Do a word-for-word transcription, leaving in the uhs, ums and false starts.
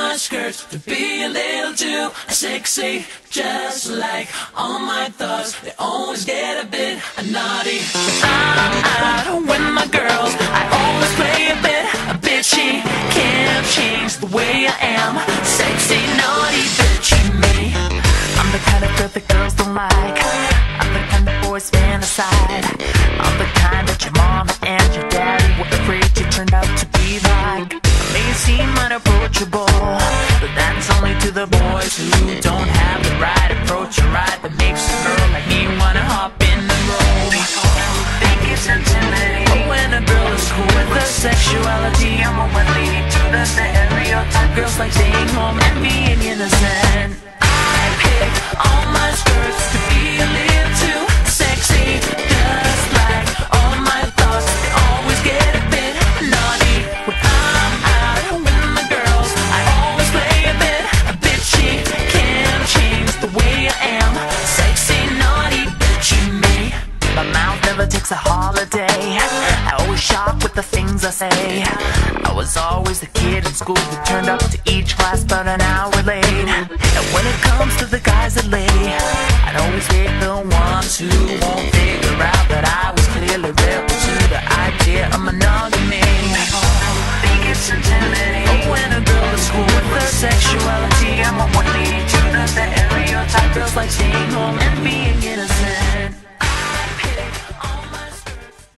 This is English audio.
my skirts to be a little too sexy. Just like all my thoughts, they always get a bit naughty. I'm out with my girls, I always play a bit bitchy. Can't change the way I am, sexy, naughty, bitchy me. I'm the kind of girl that girls don't like. I'm the kind that boys fantasize. I'm the kind that your mama and your daddy were afraid you turned out to be like. I may seem unapproachable, but that's only to the boys who don't have the right approach or right that makes a girl like me wanna hop in the road. Think it's intimidating, but when a girl is cool with her sexuality, I'm a one leading to the stereotype. Girls like staying home and being innocent. I pick all my skirts to be a little too sexy. Just like all my thoughts, they always get a bit naughty. When I'm out with my girls, I always play a bit bitchy. Can't change the way I am, sexy, naughty, bitchy me. My mouth never takes a holiday. I always shock with the things I say. I was always the kid in school who turned up to each class about an hour late. And when it comes to the guys that lay, I'd always hate the ones who